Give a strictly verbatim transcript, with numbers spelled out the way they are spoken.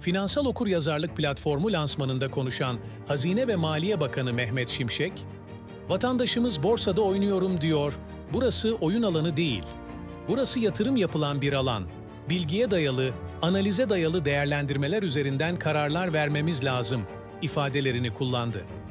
Finansal okuryazarlık platformu lansmanında konuşan Hazine ve Maliye Bakanı Mehmet Şimşek, "Vatandaşımız borsada oynuyorum diyor, burası oyun alanı değil. Burası yatırım yapılan bir alan. Bilgiye dayalı, analize dayalı değerlendirmeler üzerinden kararlar vermemiz lazım" ifadelerini kullandı.